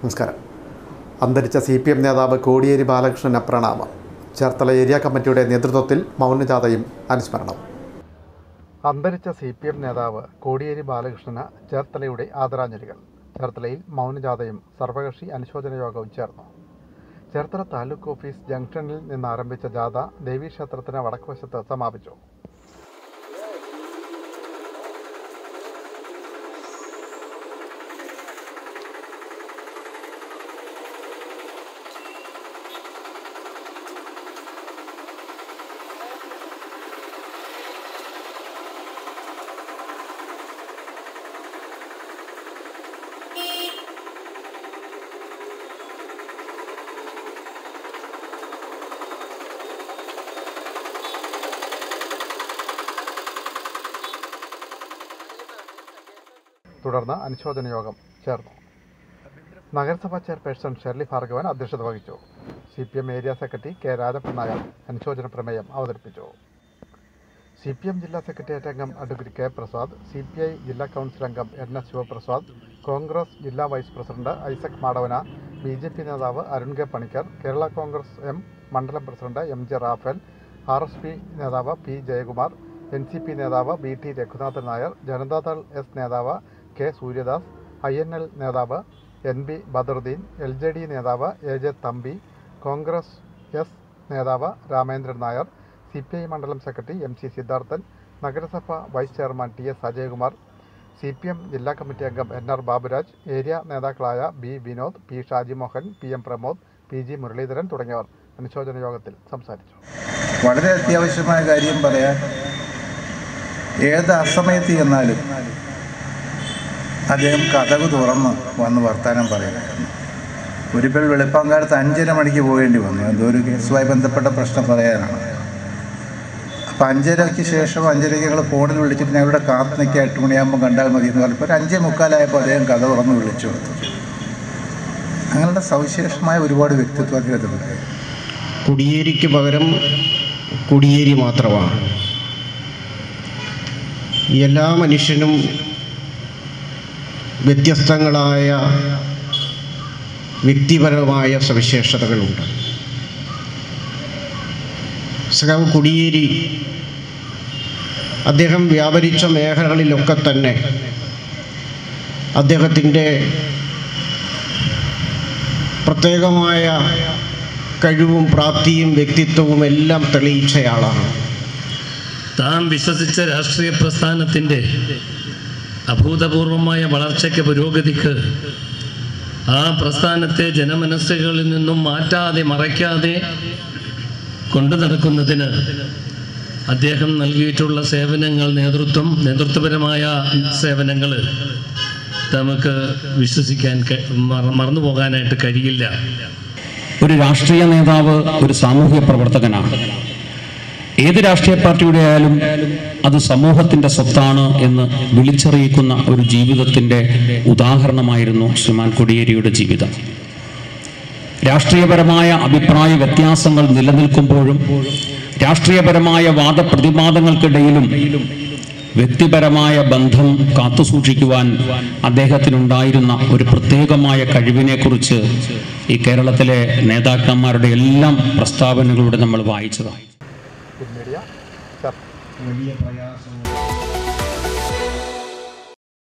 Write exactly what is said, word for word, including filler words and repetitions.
നമസ്കാരം. അന്തരിച്ച C P M നേതാവ് കോടിയേരി ബാലകൃഷ്ണന് പ്രണാമം. ചേർത്തല ഏരിയ കമ്മിറ്റിയുടെ നേതൃത്വത്തിൽ മൗനജാഥയും അനുസ്മരണവും. അന്തരിച്ച സി പി എം നേതാവ് കോടിയേരി ബാലകൃഷ്ണന് ചേർത്തലയുടെ ആദരാഞ്ജലികൾ. ചേർത്തലയിൽ മൗനജാഥയും സർവകക്ഷി അനുശോചന യോഗവും ചേർന്നു. ചേർത്തല താലൂക്ക് ഓഫീസ് ജംഗ്ഷനിൽ നിന്ന് ആരംഭിച്ച ജാഥ ദേവീക്ഷേത്രത്തിന് വടക്കുവശത്ത് സമാപിച്ചു. തുടർന്ന് അനുശോചന യോഗം ചേർന്നു. നഗരസഭാ ചെയർപേഴ്സൺ ഷെർലി ഭാർഗവൻ അധ്യക്ഷത വഹിച്ചു. C P M area secretary K Rajappan Nair അനുശോചന പ്രമേയം അവതരിപ്പിച്ചു. സി പി എം ജില്ലാ സെക്രട്ടേറിയറ്റ് അംഗം advocate K Prasad, C P I ജില്ലാ കൗൺസിൽ അംഗം എൻ എസ് ശിവപ്രസാദ്, കോൺഗ്രസ് ജില്ലാ vice president Isaac Madavana, B J P നേതാവ് Arun K Panicker, Kerala Congress M മണ്ഡലം president M J Raphael, R S P നേതാവ് P Jayakumar, N C P നേതാവ് B T Raghunathan Nair, Janata Dal S നേതാവ് K Suryadas, I N L നേതാവ് N B Badaruddin, L J D നേതാവ് A J Thampi, Congress S നേതാവ് Ramendran Nair, C P I മണ്ഡലം secretary M C Siddharthan, നഗരസഭ vice chairman T S Ajayakumar, C P M ജില്ലാ committee അംഗം N R Baburaj, area നേതാക്കളായ B Vinod, P Shajimohan, P M Pramod, P G Muraleedharan തുടങ്ങിയവർ അനുശോചന യോഗത്തിൽ സംസാരിച്ചു. വളരെ അത്യാവശ്യമായ കാര്യം പറയാൻ, ഏത് അസമയത്ത് ചെന്നാലും അദ്ദേഹം കതക് തുറന്ന് വന്ന് വർത്തമാനം പറയുകയായിരുന്നു. ഒരിക്കൽ വെളുപ്പാങ്കാലത്ത് അഞ്ചര മണിക്ക് പോകേണ്ടി വന്നു, എന്തോ ഒരു കേസുമായി ബന്ധപ്പെട്ട പ്രശ്നം പറയാനാണ്. അപ്പോൾ അഞ്ചരയ്ക്ക് ശേഷം അഞ്ചരയ്ക്ക് ഞങ്ങൾ ഫോണിൽ വിളിച്ചിട്ട് ഞങ്ങളുടെ കാത്ത് നിൽക്കുക എട്ട് മണിയാകുമ്പോൾ കണ്ടാൽ മതി എന്ന് പറഞ്ഞപ്പോൾ ഒരു അഞ്ചേ മുക്കാലായപ്പോൾ അദ്ദേഹം കഥ തുറന്ന് വിളിച്ചു കൊടുത്തു. അങ്ങനെയുള്ള സവിശേഷമായ ഒരുപാട് വ്യക്തിത്വം അദ്ദേഹത്തിനുണ്ട്. കോടിയേരിക്ക് പകരം കോടിയേരി മാത്രമാണ്. എല്ലാ മനുഷ്യനും വ്യത്യസ്തങ്ങളായ വ്യക്തിപരമായ സവിശേഷതകളുണ്ട്. സഖാവ് കോടിയേരി അദ്ദേഹം വ്യാപരിച്ച മേഖലകളിലൊക്കെ തന്നെ അദ്ദേഹത്തിൻ്റെ പ്രത്യേകമായ കഴിവും പ്രാപ്തിയും വ്യക്തിത്വവും എല്ലാം തെളിയിച്ചയാളാണ്. താൻ വിശ്വസിച്ച രാഷ്ട്രീയ പ്രസ്ഥാനത്തിൻ്റെ അഭൂതപൂർവമായ വളർച്ചയ്ക്ക്, പുരോഗതിക്ക് ആ പ്രസ്ഥാനത്തെ ജനമനസ്സുകളിൽ നിന്നും മാറ്റാതെ മറയ്ക്കാതെ കൊണ്ടു നടക്കുന്നതിന് അദ്ദേഹം നൽകിയിട്ടുള്ള സേവനങ്ങൾ, നേതൃത്വം നേതൃത്വപരമായ സേവനങ്ങൾ നമുക്ക് വിശ്വസിക്കാൻ മറന്നു പോകാനായിട്ട് കഴിയില്ല. ഒരു രാഷ്ട്രീയ നേതാവ് ഒരു സാമൂഹ്യ പ്രവർത്തകനാണ്. ഏത് രാഷ്ട്രീയ പാർട്ടിയുടെ ആയാലും അത് സമൂഹത്തിൻ്റെ സ്വത്താണ് എന്ന് വിളിച്ചറിയിക്കുന്ന ഒരു ജീവിതത്തിൻ്റെ ഉദാഹരണമായിരുന്നു ശ്രീമാൻ കോടിയേരിയുടെ ജീവിതം. രാഷ്ട്രീയപരമായ അഭിപ്രായ വ്യത്യാസങ്ങൾ നിലനിൽക്കുമ്പോഴും രാഷ്ട്രീയപരമായ വാദപ്രതിവാദങ്ങൾക്കിടയിലും വ്യക്തിപരമായ ബന്ധം കാത്തുസൂക്ഷിക്കുവാൻ അദ്ദേഹത്തിനുണ്ടായിരുന്ന ഒരു പ്രത്യേകമായ കഴിവിനെക്കുറിച്ച് ഈ കേരളത്തിലെ നേതാക്കന്മാരുടെ എല്ലാം പ്രസ്താവനകളിലൂടെ നമ്മൾ വായിച്ചതാണ്. മീഡിയ